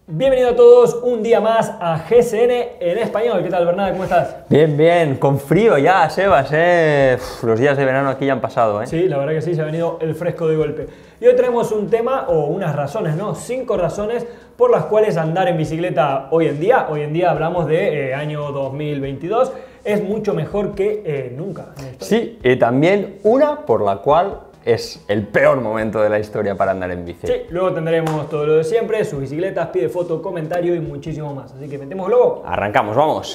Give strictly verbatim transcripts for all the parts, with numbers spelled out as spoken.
Bienvenido a todos un día más a G C N en español. ¿Qué tal, Bernat? ¿Cómo estás? Bien, bien, con frío ya, Sebas, ¿eh? Uf, los días de verano aquí ya han pasado, ¿eh? Sí, la verdad que sí, se ha venido el fresco de golpe. Y hoy tenemos un tema, o unas razones, ¿no? Cinco razones por las cuales andar en bicicleta hoy en día, hoy en día hablamos de eh, año dos mil veintidós, es mucho mejor que eh, nunca. Sí, y también una por la cual es el peor momento de la historia para andar en bici. Sí, luego tendremos todo lo de siempre, sus bicicletas, pide foto, comentario y muchísimo más. Así que metemos luego. Arrancamos, vamos.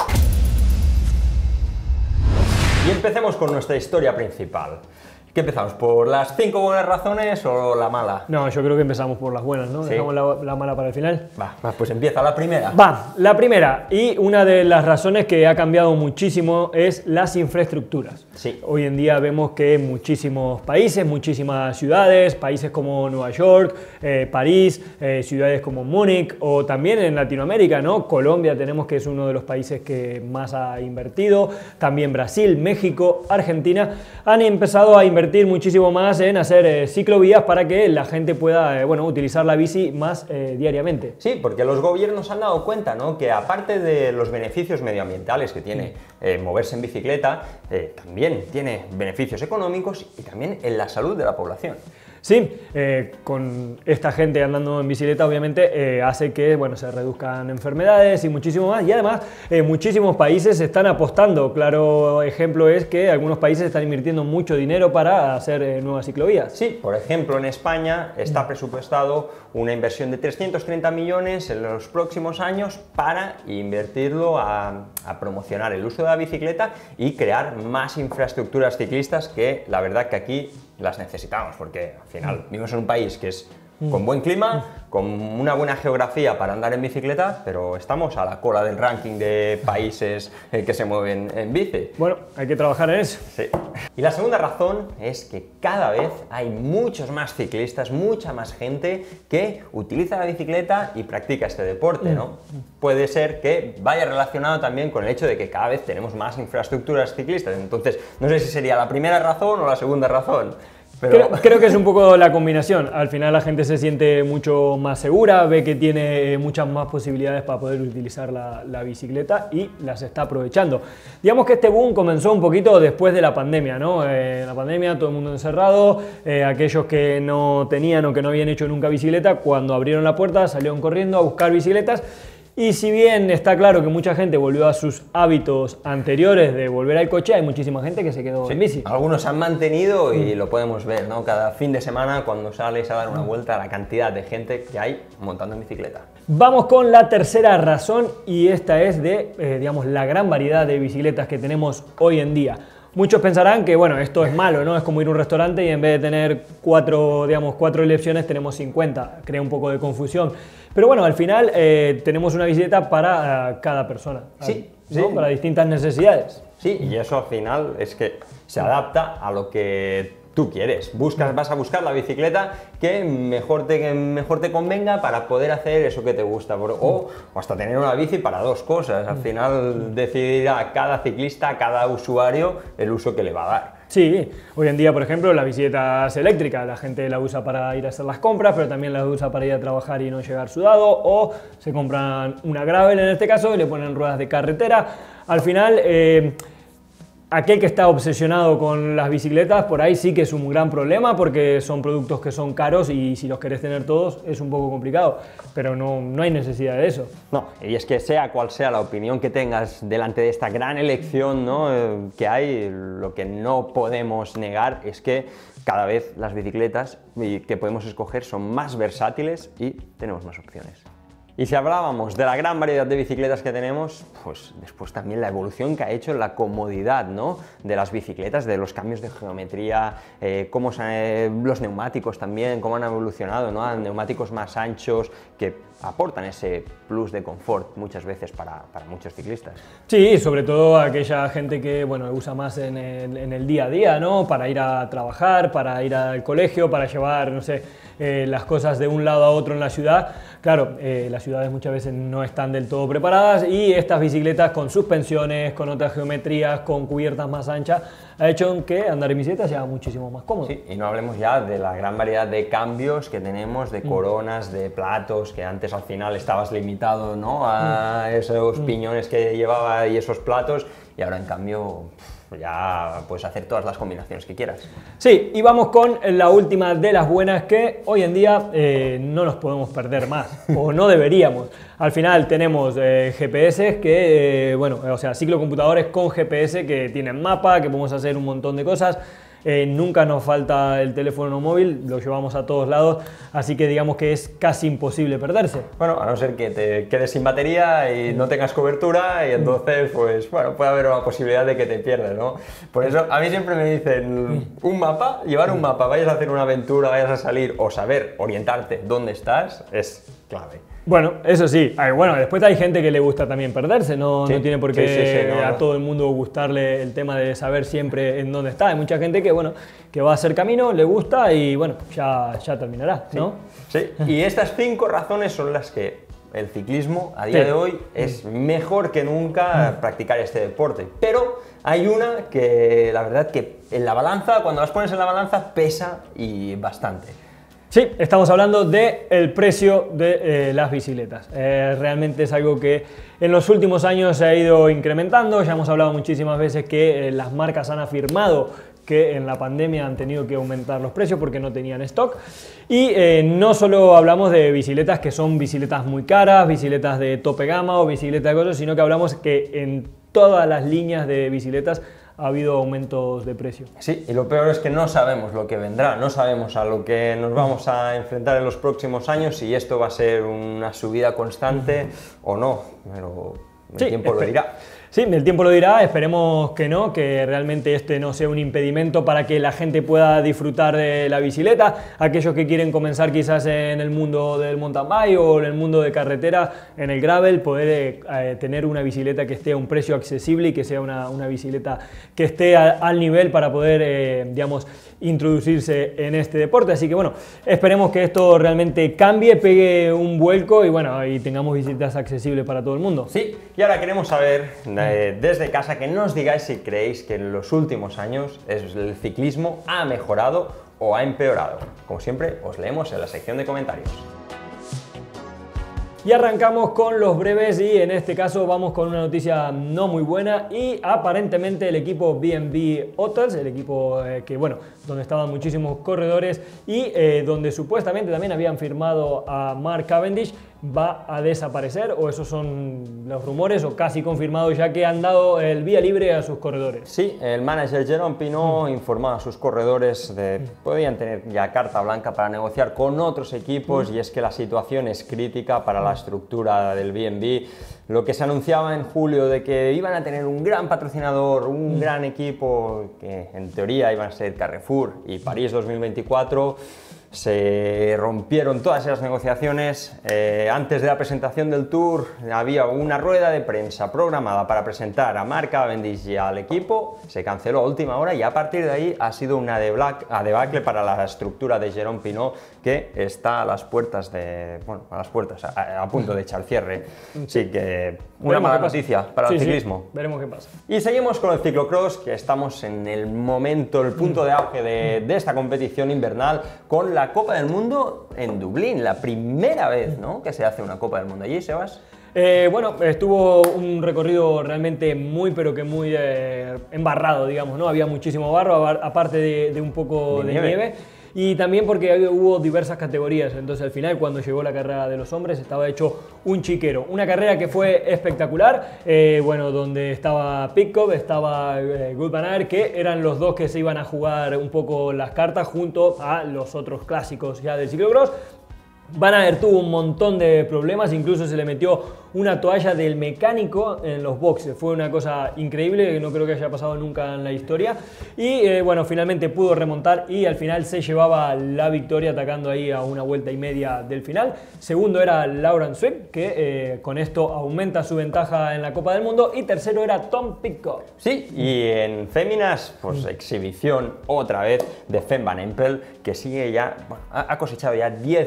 Y empecemos con nuestra historia principal. ¿Qué empezamos? ¿Por las cinco buenas razones o la mala? No, yo creo que empezamos por las buenas, ¿no? ¿Sí? Dejamos la, la mala para el final. Va, va, pues empieza la primera. Va, la primera, y una de las razones que ha cambiado muchísimo es las infraestructuras. Sí. Hoy en día vemos que en muchísimos países, muchísimas ciudades, países como Nueva York, eh, París, eh, ciudades como Múnich o también en Latinoamérica, ¿no? Colombia tenemos que es uno de los países que más ha invertido, también Brasil, México, Argentina han empezado a invertir muchísimo más en hacer eh, ciclovías para que la gente pueda eh, bueno, utilizar la bici más eh, diariamente. Sí, porque los gobiernos han dado cuenta, ¿no?, que aparte de los beneficios medioambientales que tiene eh, moverse en bicicleta, eh, también tiene beneficios económicos y también en la salud de la población. Sí, eh, con esta gente andando en bicicleta obviamente eh, hace que bueno, se reduzcan enfermedades y muchísimo más, y además eh, muchísimos países están apostando. Claro ejemplo es que algunos países están invirtiendo mucho dinero para hacer eh, nuevas ciclovías. Sí, por ejemplo en España está presupuestado una inversión de trescientos treinta millones en los próximos años para invertirlo a, a promocionar el uso de la bicicleta y crear más infraestructuras ciclistas, que la verdad que aquí las necesitamos, porque al final vivimos en un país que es con buen clima, con una buena geografía para andar en bicicleta, pero estamos a la cola del ranking de países eh, que se mueven en bici. Bueno, hay que trabajar en eso. Sí. Y la segunda razón es que cada vez hay muchos más ciclistas, mucha más gente que utiliza la bicicleta y practica este deporte, ¿no? Puede ser que vaya relacionado también con el hecho de que cada vez tenemos más infraestructuras ciclistas. Entonces, no sé si sería la primera razón o la segunda razón. Pero... Creo, creo que es un poco la combinación. Al final la gente se siente mucho más segura, ve que tiene muchas más posibilidades para poder utilizar la, la bicicleta y las está aprovechando. Digamos que este boom comenzó un poquito después de la pandemia, ¿no? Eh, en la pandemia todo el mundo encerrado, eh, aquellos que no tenían o que no habían hecho nunca bicicleta, cuando abrieron la puerta salieron corriendo a buscar bicicletas. Y si bien está claro que mucha gente volvió a sus hábitos anteriores de volver al coche, hay muchísima gente que se quedó sí, en bici. Algunos se han mantenido y lo podemos ver, ¿no? Cada fin de semana cuando sales a dar una vuelta, la cantidad de gente que hay montando en bicicleta. Vamos con la tercera razón, y esta es de, eh, digamos, la gran variedad de bicicletas que tenemos hoy en día. Muchos pensarán que, bueno, esto es malo, ¿no? Es como ir a un restaurante y en vez de tener cuatro, digamos, cuatro elecciones tenemos cincuenta. Crea un poco de confusión. Pero bueno, al final eh, tenemos una bicicleta para uh, cada persona. Sí, ¿no? sí. Para distintas necesidades. Sí, y eso al final es que se adapta a lo que tú quieres. Buscas, vas a buscar la bicicleta que mejor te, mejor te convenga para poder hacer eso que te gusta. O, o hasta tener una bici para dos cosas. Al final decidirá cada ciclista, cada usuario, el uso que le va a dar. Sí, hoy en día, por ejemplo, la bicicleta es eléctrica, la gente la usa para ir a hacer las compras, pero también la usa para ir a trabajar y no llegar sudado, o se compran una gravel en este caso y le ponen ruedas de carretera. Al final, eh, aquel que está obsesionado con las bicicletas, por ahí sí que es un gran problema, porque son productos que son caros y si los querés tener todos es un poco complicado, pero no, no hay necesidad de eso. No, y es que sea cual sea la opinión que tengas delante de esta gran elección, ¿no?, eh, que hay, lo que no podemos negar es que cada vez las bicicletas que podemos escoger son más versátiles y tenemos más opciones. Y si hablábamos de la gran variedad de bicicletas que tenemos, pues después también la evolución que ha hecho la comodidad, ¿no?, de las bicicletas, de los cambios de geometría, eh, cómo se, eh, los neumáticos también, cómo han evolucionado, ¿no?, a neumáticos más anchos que aportan ese plus de confort muchas veces para, para muchos ciclistas. Sí, sobre todo aquella gente que bueno, usa más en el, en el día a día, ¿no?, para ir a trabajar, para ir al colegio, para llevar, no sé, eh, las cosas de un lado a otro en la ciudad. Claro, eh, la ciudad ciudades muchas veces no están del todo preparadas, y estas bicicletas con suspensiones, con otras geometrías, con cubiertas más anchas, ha hecho que andar en bicicleta sea muchísimo más cómodo. Sí, y no hablemos ya de la gran variedad de cambios que tenemos, de coronas, de platos, que antes al final estabas limitado, ¿no?, a esos piñones que llevaba y esos platos, y ahora en cambio ya puedes hacer todas las combinaciones que quieras. Sí, y vamos con la última de las buenas, que hoy en día eh, no nos podemos perder más, o no deberíamos. Al final tenemos eh, G P S que, eh, bueno, o sea, ciclocomputadores con G P S que tienen mapa, que podemos hacer un montón de cosas. Eh, nunca nos falta el teléfono móvil, lo llevamos a todos lados, así que digamos que es casi imposible perderse. Bueno, a no ser que te quedes sin batería y no tengas cobertura, y entonces, pues, bueno, puede haber una posibilidad de que te pierdas, ¿no? Por eso, a mí siempre me dicen, un mapa, llevar un mapa, vayas a hacer una aventura, vayas a salir, o saber orientarte dónde estás, es clave. Bueno, eso sí. Ay, bueno, después hay gente que le gusta también perderse, no, Sí, no tiene por qué sí, sí, sí, no, a no. todo el mundo gustarle el tema de saber siempre en dónde está. Hay mucha gente que, bueno, que va a hacer camino, le gusta y, bueno, ya, ya terminará, ¿no? Sí, y estas cinco razones son las que el ciclismo a día Sí. de hoy es mejor que nunca practicar este deporte. Pero hay una que, la verdad, que en la balanza, cuando las pones en la balanza, pesa y bastante. Sí, estamos hablando del precio de eh, las bicicletas. Eh, realmente es algo que en los últimos años se ha ido incrementando. Ya hemos hablado muchísimas veces que eh, las marcas han afirmado que en la pandemia han tenido que aumentar los precios porque no tenían stock. Y eh, no solo hablamos de bicicletas que son bicicletas muy caras, bicicletas de tope gama o bicicletas de cosas, sino que hablamos que en todas las líneas de bicicletas ha habido aumentos de precio. Sí, y lo peor es que no sabemos lo que vendrá, no sabemos a lo que nos vamos a enfrentar en los próximos años, si esto va a ser una subida constante o no, pero el Sí, tiempo lo dirá. Sí, el tiempo lo dirá, esperemos que no, que realmente este no sea un impedimento para que la gente pueda disfrutar de la bicicleta. Aquellos que quieren comenzar quizás en el mundo del mountain bike o en el mundo de carretera, en el gravel, poder eh, tener una bicicleta que esté a un precio accesible y que sea una, una bicicleta que esté a, al nivel para poder, eh, digamos, introducirse en este deporte. Así que bueno, esperemos que esto realmente cambie, pegue un vuelco y bueno, y tengamos bicicletas accesibles para todo el mundo. Sí, y ahora queremos saber eh, desde casa que nos digáis si creéis que en los últimos años el ciclismo ha mejorado o ha empeorado. Como siempre, os leemos en la sección de comentarios. Y arrancamos con los breves y en este caso vamos con una noticia no muy buena y aparentemente el equipo B and B Hotels, el equipo eh, que bueno, donde estaban muchísimos corredores y eh, donde supuestamente también habían firmado a Mark Cavendish, va a desaparecer, o esos son los rumores o casi confirmados, ya que han dado el vía libre a sus corredores. Sí, el manager Jérôme Pinot informó a sus corredores de que podían tener ya carta blanca para negociar con otros equipos, y es que la situación es crítica para la estructura del B and B. Lo que se anunciaba en julio de que iban a tener un gran patrocinador, un gran equipo, que en teoría iban a ser Carrefour y París dos mil veinticuatro, se rompieron todas esas negociaciones. Eh, antes de la presentación del Tour había una rueda de prensa programada para presentar a Mark Cavendish y al equipo, se canceló a última hora y a partir de ahí ha sido una debacle para la estructura de Jérôme Pinot, que está a las puertas de, bueno, a las puertas, a, a punto de echar cierre. Así que una mala noticia para el sí, ciclismo. Sí, veremos qué pasa. Y seguimos con el ciclocross, que estamos en el momento, el punto de auge de, de esta competición invernal, con la Copa del Mundo en Dublín, la primera vez, ¿no?, que se hace una Copa del Mundo allí, Sebas. Eh, bueno, estuvo un recorrido realmente muy, pero que muy eh, embarrado, digamos, ¿no? Había muchísimo barro, aparte de, de un poco de, de nieve. nieve. Y también porque hubo diversas categorías, entonces al final cuando llegó la carrera de los hombres estaba hecho un chiquero. Una carrera que fue espectacular, eh, bueno, donde estaba Pidcock, estaba eh, Wout van Aert, que eran los dos que se iban a jugar un poco las cartas junto a los otros clásicos ya del ciclocross. Van Aert tuvo un montón de problemas, incluso se le metió una toalla del mecánico en los boxes. Fue una cosa increíble que no creo que haya pasado nunca en la historia. Y eh, bueno, finalmente pudo remontar y al final se llevaba la victoria atacando ahí a una vuelta y media del final. Segundo era Laurent Swift, que eh, con esto aumenta su ventaja en la Copa del Mundo. Y tercero era Tom Pidcock. Sí, y en féminas, pues exhibición otra vez de Fem Van Empel, que sigue ya, bueno, ha cosechado ya diez victorias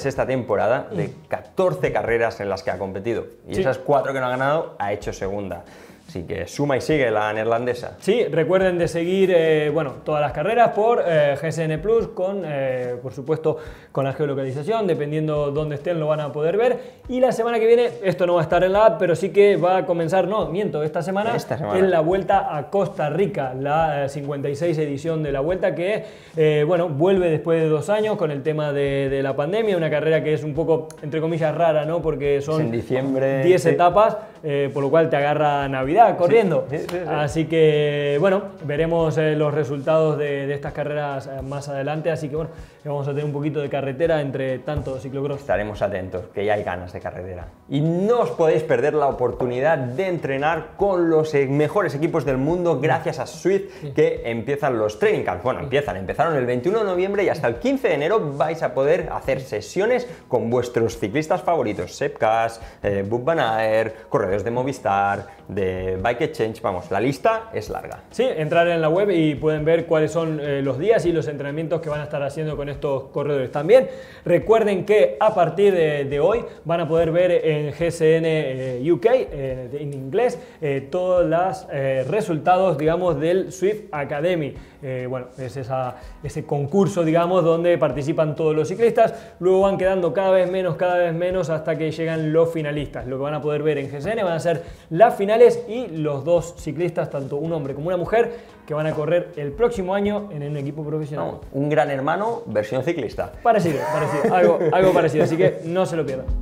finales esta temporada de catorce carreras en las que ha competido. Y sí. esas cuatro que no ha ganado, ha hecho segunda. Así que suma y sigue la neerlandesa. Sí, recuerden de seguir eh, bueno, todas las carreras por eh, G S N Plus, con, eh, por supuesto, con la geolocalización, dependiendo dónde estén lo van a poder ver. Y la semana que viene, esto no va a estar en la app, pero sí que va a comenzar, no, miento, esta semana, esta semana. en la Vuelta a Costa Rica, la eh, cincuenta y seis edición de la Vuelta, que eh, bueno, vuelve después de dos años con el tema de, de la pandemia, una carrera que es un poco, entre comillas, rara, ¿no? Porque son en diciembre, diez sí. etapas, eh, por lo cual te agarra Navidad corriendo. Sí, sí, sí, sí. Así que, bueno, veremos eh, los resultados de, de estas carreras eh, más adelante. Así que, bueno, vamos a tener un poquito de carretera entre tanto ciclocross. Estaremos atentos, que ya hay ganas de carretera. Y no os podéis perder la oportunidad de entrenar con los eh, mejores equipos del mundo gracias a Swift, sí. que empiezan los training camps. Bueno, empiezan, empezaron el veintiuno de noviembre y hasta el quince de enero vais a poder hacer sesiones con vuestros ciclistas favoritos, Sepp Kuss, eh, Wout van Aert, corredores de Movistar, de Bike Exchange, vamos, la lista es larga. Sí, entrar en la web y pueden ver cuáles son eh, los días y los entrenamientos que van a estar haciendo con estos corredores. También recuerden que a partir de, de hoy van a poder ver en G S N eh, U K, eh, en inglés, eh, todos los eh, resultados, digamos, del Swift Academy. Eh, bueno, es esa, ese concurso, digamos, donde participan todos los ciclistas. Luego van quedando cada vez menos, cada vez menos, hasta que llegan los finalistas. Lo que van a poder ver en G S N van a ser las finales y los dos ciclistas, tanto un hombre como una mujer, que van a correr el próximo año en un equipo profesional. No, un gran hermano versión ciclista. Parecido, parecido, algo, algo parecido, así que no se lo pierdan.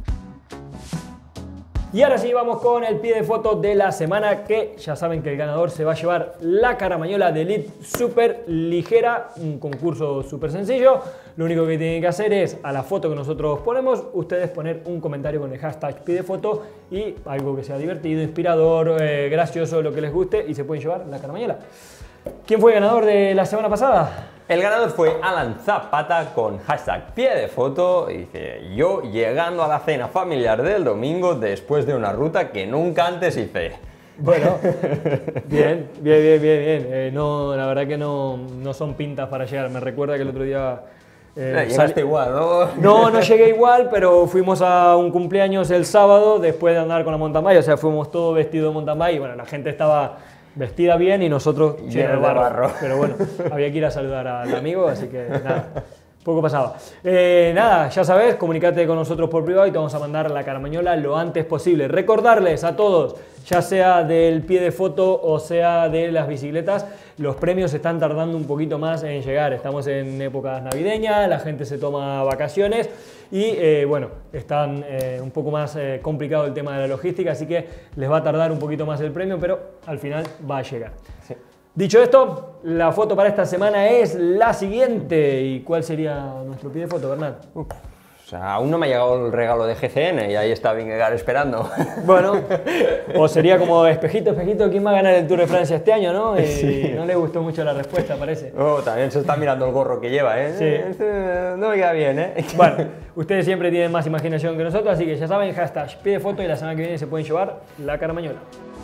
Y ahora sí vamos con el pie de foto de la semana, que ya saben que el ganador se va a llevar la caramañola de Elite Super Ligera, un concurso súper sencillo. Lo único que tienen que hacer es, a la foto que nosotros ponemos, ustedes poner un comentario con el hashtag pie de foto y algo que sea divertido, inspirador, eh, gracioso, lo que les guste, y se pueden llevar la caramañola. ¿Quién fue el ganador de la semana pasada? El ganador fue Alan Zapata con hashtag pie de foto y dice: yo llegando a la cena familiar del domingo después de una ruta que nunca antes hice. Bueno, bien, bien, bien, bien, bien. Eh, no, la verdad que no, no son pintas para llegar. Me recuerda que el otro día... Eh, Llegaste igual, ¿no? No, no llegué igual, pero fuimos a un cumpleaños el sábado después de andar con la mountain bike. O sea, fuimos todos vestidos de mountain bike y bueno, la gente estaba vestida bien y nosotros llenos de barro. barro. Pero bueno, había que ir a saludar al amigo, así que nada, poco pasaba. Eh, nada, ya sabes, comunícate con nosotros por privado y te vamos a mandar la caramañola lo antes posible. Recordarles a todos, ya sea del pie de foto o sea de las bicicletas, los premios están tardando un poquito más en llegar. Estamos en épocas navideñas, la gente se toma vacaciones y eh, bueno, están eh, un poco más eh, complicado el tema de la logística, así que les va a tardar un poquito más el premio, pero al final va a llegar. Sí. Dicho esto, la foto para esta semana es la siguiente. ¿Y cuál sería nuestro pie de foto, Bernat? Uf. O sea, aún no me ha llegado el regalo de G C N y ahí está Vingegaard esperando. Bueno, o sería como espejito, espejito, ¿quién va a ganar el Tour de Francia este año, no? Y sí. No le gustó mucho la respuesta, parece. Oh, también se está mirando el gorro que lleva, ¿eh? Sí. Este no me queda bien, ¿eh? Bueno, ustedes siempre tienen más imaginación que nosotros, así que ya saben, hashtag pie de foto y la semana que viene se pueden llevar la caramañola.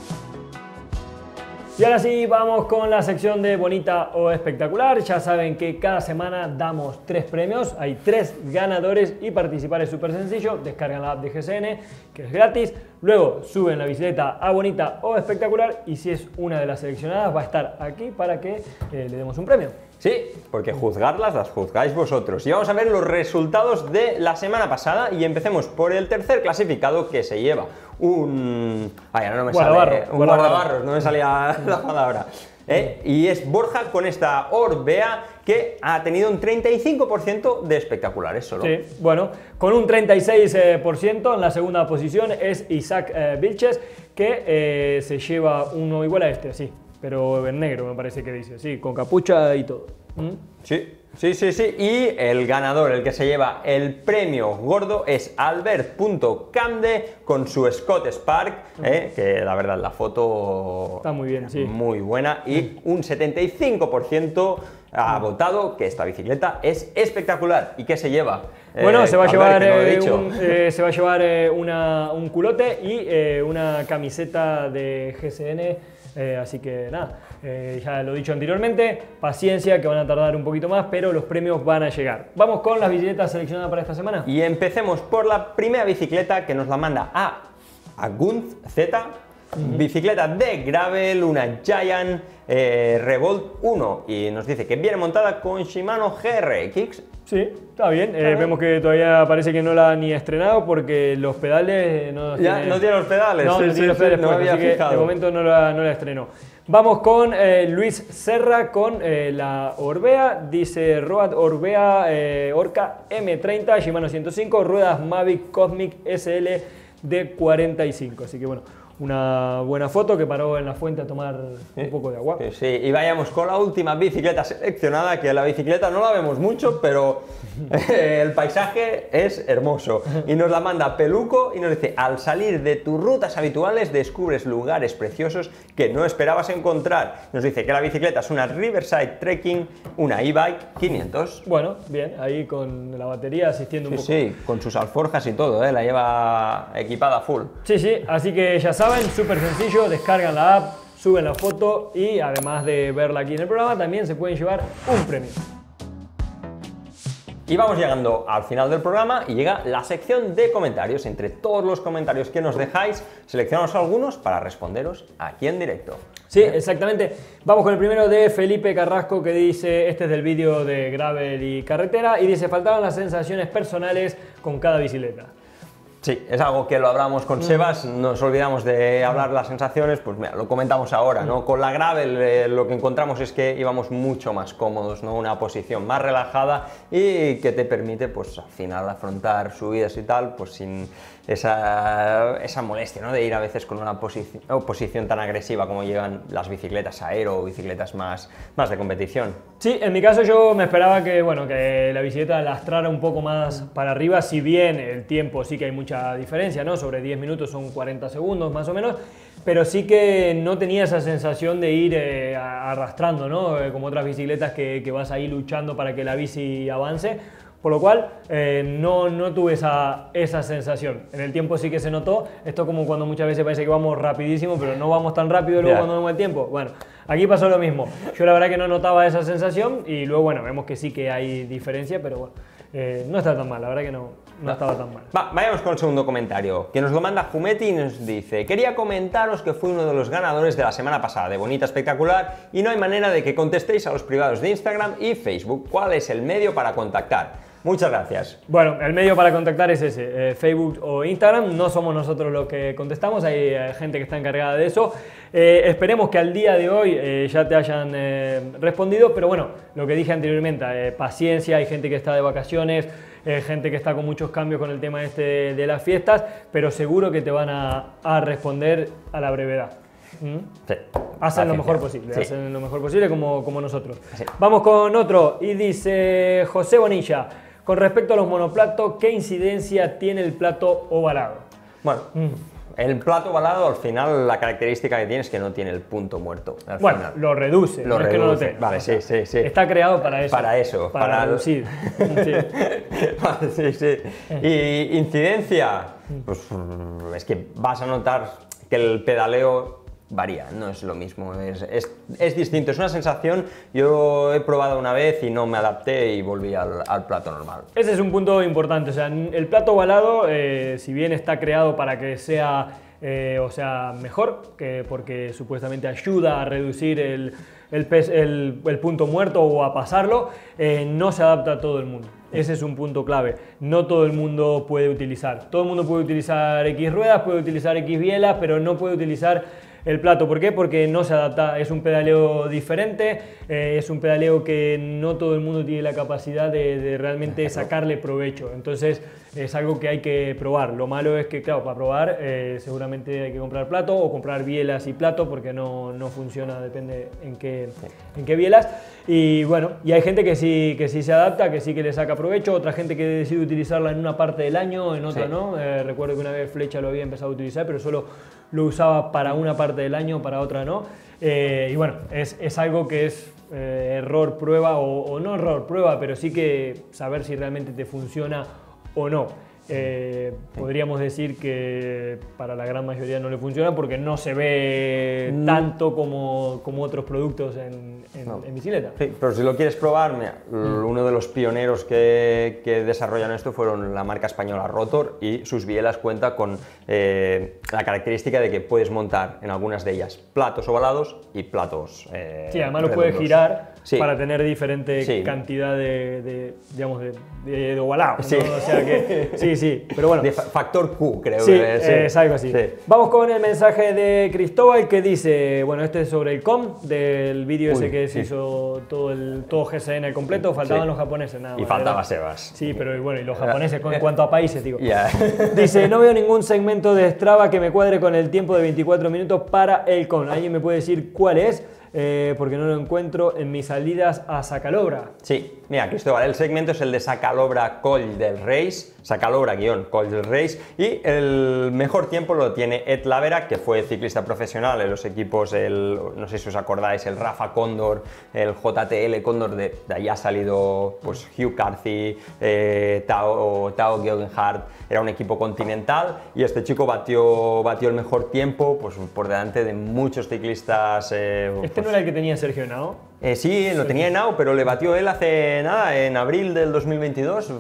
Y ahora sí, vamos con la sección de bonita o espectacular. Ya saben que cada semana damos tres premios, hay tres ganadores y participar es súper sencillo. Descargan la app de G S N, que es gratis. Luego suben la bicicleta a bonita o espectacular y si es una de las seleccionadas va a estar aquí para que eh, le demos un premio. Sí, porque juzgarlas las juzgáis vosotros. Y vamos a ver los resultados de la semana pasada y empecemos por el tercer clasificado, que se lleva un... Ay, ahora no me guardabarro, sale... Un guardabarro. guardabarros, no me salía la palabra. ¿Eh? Y es Borja con esta Orbea, que ha tenido un treinta y cinco por ciento de espectaculares solo. Sí, bueno, con un treinta y seis por ciento en la segunda posición es Isaac eh, Vilches, que eh, se lleva uno igual a este, sí. Pero en negro me parece que dice, sí, con capucha y todo. ¿Mm? Sí, sí, sí, sí. Y el ganador, el que se lleva el premio gordo, es Albert.camde con su Scott Spark, eh, que la verdad la foto está muy bien, sí. Muy buena. Y un setenta y cinco por ciento ha votado que esta bicicleta es espectacular. ¿Y qué se lleva? Bueno, eh, se va a a llevar, ver, eh, un, eh, se va a llevar eh, una, un culote y eh, una camiseta de G S N Eh, así que nada, eh, ya lo he dicho anteriormente, paciencia que van a tardar un poquito más, pero los premios van a llegar. Vamos con las bicicletas seleccionadas para esta semana. Y empecemos por la primera bicicleta que nos la manda a Agunz Z. Uh-huh. Bicicleta de gravel, una Giant eh, Revolt uno, y nos dice que viene montada con Shimano G R X. Sí, está bien. Eh, vemos que todavía parece que no la han ni estrenado porque los pedales no ya tiene... no tiene los pedales. No, sí, no sí, tiene los sí, pedales, no puestos, había así que fijado. de momento no la, no la estrenó. Vamos con eh, Luis Serra con eh, la Orbea, dice Road Orbea eh, Orca M treinta, Shimano ciento cinco, ruedas Mavic Cosmic S L de cuarenta y cinco, así que bueno, una buena foto que paró en la fuente a tomar ¿Sí? un poco de agua. Sí, sí, y vayamos con la última bicicleta seleccionada, que la bicicleta no la vemos mucho, pero el paisaje es hermoso. Y nos la manda Peluco y nos dice: al salir de tus rutas habituales descubres lugares preciosos que no esperabas encontrar. Nos dice que la bicicleta es una Riverside Trekking, una e-bike quinientos. Bueno, bien, ahí con la batería asistiendo un Sí, poco. sí, con sus alforjas y todo, ¿eh? La lleva equipada full. Sí, sí, así que ya saben, súper sencillo, descargan la app, suben la foto y además de verla aquí en el programa, también se pueden llevar un premio. Y vamos llegando al final del programa y llega la sección de comentarios. Entre todos los comentarios que nos dejáis, seleccionamos algunos para responderos aquí en directo. Sí, exactamente. Vamos con el primero de Felipe Carrasco, que dice, este es del vídeo de gravel y carretera, y dice: faltaban las sensaciones personales con cada bicicleta. Sí, es algo que lo hablamos con Sebas, nos olvidamos de hablar las sensaciones, pues mira, lo comentamos ahora, ¿no? Con la gravel eh, lo que encontramos es que íbamos mucho más cómodos, ¿no? Una posición más relajada y que te permite, pues al final, afrontar subidas y tal, pues sin esa, esa molestia, ¿no? De ir a veces con una posición, posición tan agresiva como llevan las bicicletas aero o bicicletas más, más de competición. Sí, en mi caso yo me esperaba que, bueno, que la bicicleta lastrara un poco más para arriba, si bien el tiempo sí que hay mucha diferencia, ¿no? Sobre diez minutos son cuarenta segundos más o menos, pero sí que no tenía esa sensación de ir eh, arrastrando, ¿no? Eh, como otras bicicletas que, que vas ahí luchando para que la bici avance. Por lo cual, eh, no, no tuve esa, esa sensación. En el tiempo sí que se notó. Esto como cuando muchas veces parece que vamos rapidísimo, pero no vamos tan rápido luego yeah. cuando vemos el tiempo. Bueno, aquí pasó lo mismo. Yo la verdad que no notaba esa sensación y luego, bueno, vemos que sí que hay diferencia, pero bueno, eh, no está tan mal. La verdad que no, no, no. estaba tan mal. Va, vayamos con el segundo comentario, que nos lo manda Jumeti y nos dice: quería comentaros que fui uno de los ganadores de la semana pasada de Bonita Espectacular y no hay manera de que contestéis a los privados de Instagram y Facebook. ¿Cuál es el medio para contactar? Muchas gracias. Bueno, el medio para contactar es ese, eh, Facebook o Instagram. No somos nosotros los que contestamos, hay eh, gente que está encargada de eso. Eh, esperemos que al día de hoy eh, ya te hayan eh, respondido, pero bueno, lo que dije anteriormente, eh, paciencia, hay gente que está de vacaciones, eh, gente que está con muchos cambios con el tema este de, de las fiestas, pero seguro que te van a, a responder a la brevedad. ¿Mm? Sí. Hacen lo mejor posible, sí. hacen lo mejor posible como, como nosotros. Sí. Vamos con otro, y dice José Bonilla: con respecto a los monoplatos, ¿qué incidencia tiene el plato ovalado? Bueno, mm. el plato ovalado, al final, la característica que tiene es que no tiene el punto muerto. Bueno, final. lo reduce, lo no reduce. Es que no lo tenga. Vale, o sea, sí, sí, sí. Está creado para eso. Para eso. Para, para reducir. sí. Vale, sí, sí. Y incidencia, pues es que vas a notar que el pedaleo varía, no es lo mismo, es, es, es distinto, es una sensación. Yo he probado una vez y no me adapté y volví al, al plato normal. Ese es un punto importante, o sea, el plato ovalado, eh, si bien está creado para que sea, eh, o sea, mejor, que porque supuestamente ayuda a reducir el, el, pes, el, el punto muerto o a pasarlo, eh, no se adapta a todo el mundo. Ese es un punto clave. No todo el mundo puede utilizar. Todo el mundo puede utilizar X ruedas, puede utilizar X bielas, pero no puede utilizar el plato. ¿Por qué? Porque no se adapta, es un pedaleo diferente, eh, es un pedaleo que no todo el mundo tiene la capacidad de, de realmente sacarle provecho. Entonces es algo que hay que probar. Lo malo es que, claro, para probar eh, seguramente hay que comprar plato o comprar bielas y plato, porque no, no funciona, depende en qué, en qué bielas. Y bueno, y hay gente que sí, que sí se adapta, que sí que le saca provecho, otra gente que decide utilizarla en una parte del año, en otra sí. no. Eh, recuerdo que una vez Flecha lo había empezado a utilizar, pero solo lo usaba para una parte del año, para otra no. Eh, y bueno, es, es algo que es eh, error, prueba, o, o no error, prueba, pero sí que saber si realmente te funciona o no. eh, podríamos decir que para la gran mayoría no le funciona porque no se ve Mm. tanto como, como otros productos en, en, No. en bicicleta. Sí, pero si lo quieres probar, mira, uno de los pioneros que, que desarrollan esto fueron la marca española Rotor, y sus bielas cuenta con eh, la característica de que puedes montar en algunas de ellas platos ovalados y platos eh, Sí, además lo puedes redondos. girar Sí. para tener diferente Sí. cantidad de, de, digamos, de, de, de ovalado, ¿no? Sí. O sea que, sí, sí, pero bueno. De fa- factor Q, creo. Sí, que eh, es algo así. Sí. Vamos con el mensaje de Cristóbal que dice, bueno, este es sobre el C O M, del vídeo ese Uy, que sí. se hizo todo el todo G S N completo, faltaban Sí. los japoneses nada más. Y faltaba ¿verdad? Sebas. Sí, pero bueno, y los japoneses con- en cuanto a países, digo. Ya. Dice, no veo ningún segmento de Strava que me cuadre con el tiempo de veinticuatro minutos para el C O M. ¿Alguien me puede decir cuál es? Eh, porque no lo encuentro en mis salidas a Sacalobra. Sí, mira, Cristóbal, el segmento es el de Sacalobra Coll del Reis, Sacalobra-Coll del Reis, y el mejor tiempo lo tiene Ed Lavera, que fue ciclista profesional en los equipos, el, no sé si os acordáis, el Rafa Cóndor, el J T L Cóndor, de, de ahí ha salido pues Hugh Carthy, eh, Tao, Tao Geoghegan, era un equipo continental, y este chico batió, batió el mejor tiempo pues, por delante de muchos ciclistas. Eh, Este pues, no era el que tenía Sergio Henao. Eh, sí, lo tenía en Nao, pero le batió él hace nada, en abril del dos mil veintidós.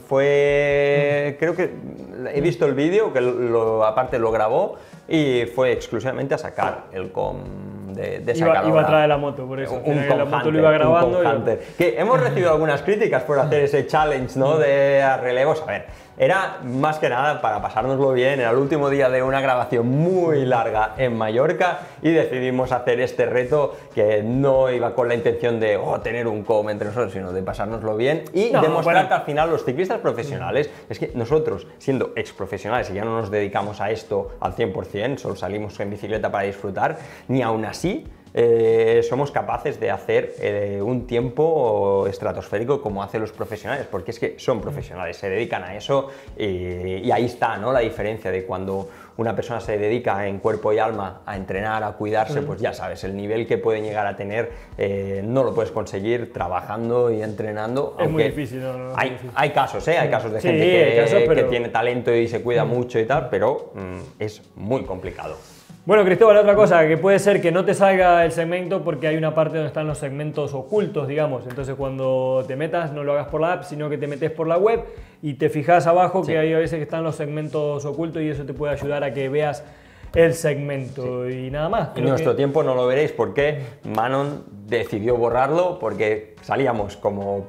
Fue, creo que he visto el vídeo, que lo, aparte lo grabó, y fue exclusivamente a sacar el com de, de Iba, Sacalobra. iba atrás de la moto, por eso. Un Al final la com moto hunter, lo iba un grabando. com y- hunter. Que hemos recibido algunas críticas por hacer ese challenge, ¿no? De a relevos. A ver, era más que nada para pasárnoslo bien. Era el último día de una grabación muy larga en Mallorca y decidimos hacer este reto que no iba con la intención de oh, tener un com entre nosotros, sino de pasárnoslo bien y No, demostrar bueno. que al final los ciclistas profesionales, es que nosotros, siendo ex profesionales y ya no nos dedicamos a esto al cien por cien, solo salimos en bicicleta para disfrutar, ni aún así eh, somos capaces de hacer eh, un tiempo estratosférico como hacen los profesionales, porque es que son profesionales, se dedican a eso y, y ahí está, ¿no? La diferencia de cuando una persona se dedica en cuerpo y alma a entrenar, a cuidarse, pues ya sabes, el nivel que pueden llegar a tener eh, no lo puedes conseguir trabajando y entrenando. Es muy aunque difícil, no, no, es muy hay, difícil. hay casos, ¿eh? Hay casos de Sí, gente hay que, casos, pero- que tiene talento y se cuida mucho y tal, pero mm, es muy complicado. Bueno, Cristóbal, otra cosa, que puede ser que no te salga el segmento porque hay una parte donde están los segmentos ocultos, digamos. Entonces, cuando te metas, no lo hagas por la app, sino que te metes por la web y te fijas abajo Sí. que hay a veces que están los segmentos ocultos y eso te puede ayudar a que veas el segmento y nada más. En Creo nuestro que- tiempo no lo veréis porque Manon decidió borrarlo porque salíamos como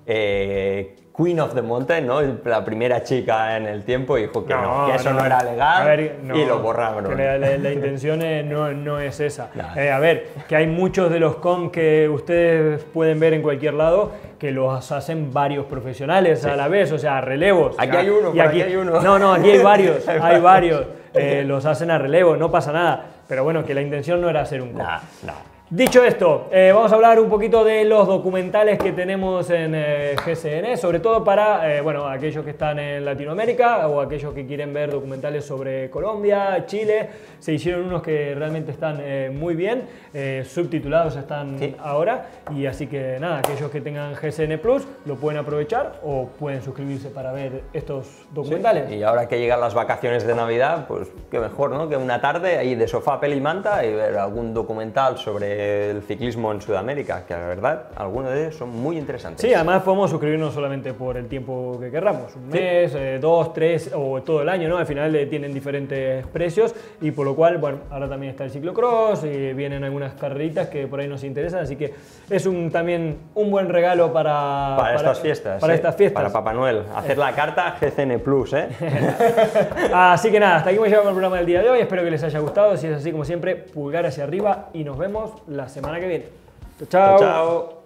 eh, Queen of the Mountain, ¿no? La primera chica en el tiempo, y dijo que no, que eso no, era legal A ver, no, y lo borraron. que La, la- la intención es- no, no es esa. Nah. Eh, a ver, que hay muchos de los com que ustedes pueden ver en cualquier lado que los hacen varios profesionales a la vez, o sea, relevos. Aquí O sea, hay uno, y por aquí hay uno. No, no, aquí hay varios, hay varios. Eh, los hacen a relevo, no pasa nada. Pero bueno, que la intención no era hacer un com. Nah, nah. Dicho esto, eh, vamos a hablar un poquito de los documentales que tenemos en eh, G S N, sobre todo para eh, bueno, aquellos que están en Latinoamérica o aquellos que quieren ver documentales sobre Colombia, Chile. Se hicieron unos que realmente están eh, muy bien, eh, subtitulados están Sí. ahora, y así que nada, aquellos que tengan G S N Plus lo pueden aprovechar o pueden suscribirse para ver estos documentales. Y ahora que llegan las vacaciones de Navidad, pues qué mejor, ¿no? Que una tarde ahí de sofá, peli y manta y ver algún documental sobre el ciclismo en Sudamérica, que la verdad, algunos de ellos son muy interesantes. Sí, además podemos suscribirnos solamente por el tiempo que querramos, un mes, eh, dos, tres o todo el año, ¿no? Al final eh, tienen diferentes precios y por lo cual, bueno, ahora también está el ciclocross y vienen algunas carreritas que por ahí nos interesan, así que es un, también un buen regalo para... Para, estas fiestas. Para ¿eh? estas fiestas. Para Papá Noel. Hacer la carta G C N Plus, ¿eh? Así que nada, hasta aquí hemos llegado con el programa del día de hoy, espero que les haya gustado, si es así como siempre, pulgar hacia arriba y nos vemos la semana que viene. Chao. Chao.